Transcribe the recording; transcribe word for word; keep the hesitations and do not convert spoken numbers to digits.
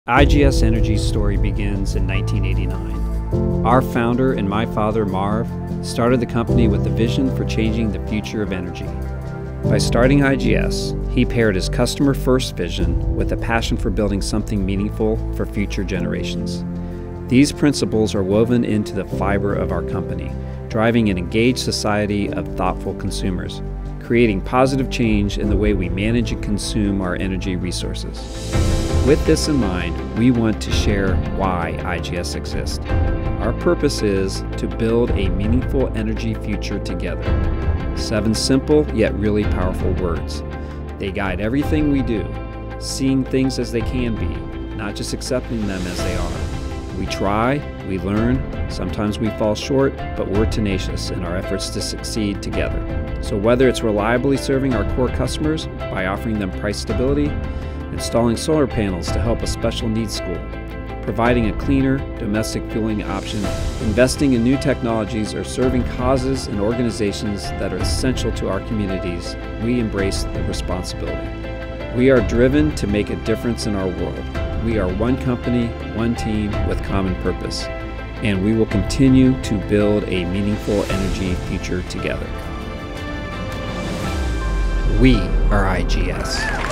I G S Energy's story begins in nineteen eighty-nine. Our founder and my father, Marv, started the company with a vision for changing the future of energy. By starting I G S, he paired his customer-first vision with a passion for building something meaningful for future generations. These principles are woven into the fiber of our company, driving an engaged society of thoughtful consumers, creating positive change in the way we manage and consume our energy resources. With this in mind, we want to share why I G S exists. Our purpose is to build a meaningful energy future together. Seven simple yet really powerful words. They guide everything we do, seeing things as they can be, not just accepting them as they are. We try, we learn, sometimes we fall short, but we're tenacious in our efforts to succeed together. So whether it's reliably serving our core customers by offering them price stability, installing solar panels to help a special needs school, providing a cleaner domestic fueling option, investing in new technologies, or serving causes and organizations that are essential to our communities, we embrace the responsibility. We are driven to make a difference in our world. We are one company, one team with common purpose, and we will continue to build a meaningful energy future together. We are I G S.